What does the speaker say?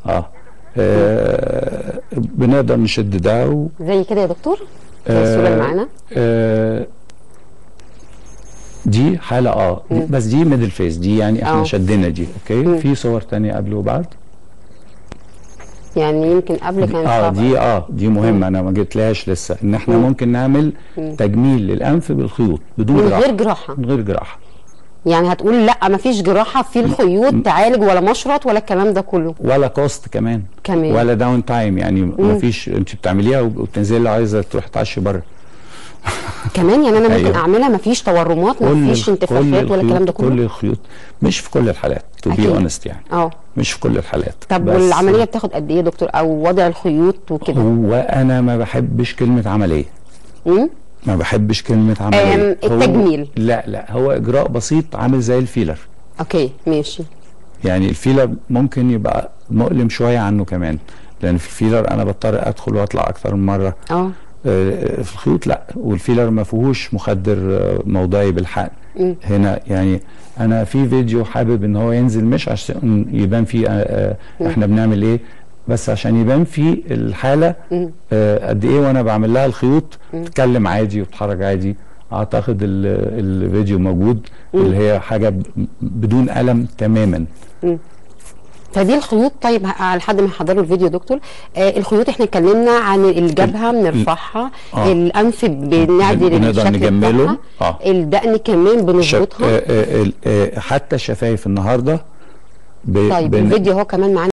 بنقدر نشد ده زي كده يا دكتور زي الصوره اللي معانا. دي حاله بس دي ميدل فيس دي، يعني احنا شدنا دي. اوكي. في صور تانية قبل وبعد، يعني يمكن قبل كان صعب. دي دي مهمه. انا ما جبتلهاش لسه، ان احنا ممكن نعمل تجميل للانف بالخيوط بدون جراحه. من غير جراحه. يعني هتقول لا ما فيش جراحه في الخيوط تعالج ولا مشرط ولا الكلام ده كله، ولا كوست كمان ولا داون تايم. يعني ما فيش، انت بتعمليها وبتنزلي عايزه تروح تعشي بره كمان. يعني انا ممكن اعملها ما فيش تورمات، ما فيش انتفاخات ولا الكلام ده كله. كل الخيوط، مش في كل الحالات تو بي اونست يعني. مش في كل الحالات. طب والعمليه بتاخد قد ايه يا دكتور، او وضع الخيوط وكده؟ هو انا ما بحبش كلمه عمليه. ما بحبش كلمه عمليه. التجميل لا هو اجراء بسيط عامل زي الفيلر. اوكي ماشي. يعني الفيلر ممكن يبقى مؤلم شويه عنه كمان، لان في الفيلر انا بضطر ادخل واطلع اكتر من مره. في الخيوط لا، والفيلر ما فيهوش مخدر موضعي بالحقن. هنا يعني انا في فيديو حابب ان هو ينزل، مش عشان يبان فيه احنا بنعمل ايه، بس عشان يبان فيه الحاله قد ايه وانا بعمل لها الخيوط تتكلم عادي وتتحرك عادي. اعتقد الفيديو موجود، اللي هي حاجه بدون الم تماما. فدي الخيوط. طيب لحد ما يحضروا الفيديو دكتور، الخيوط احنا اتكلمنا عن الجبهه بنرفعها، الانف بنعدل نقدر نجمله، الدقن كمان بنظبطها، حتى الشفايف النهارده. طيب الفيديو هو كمان معانا.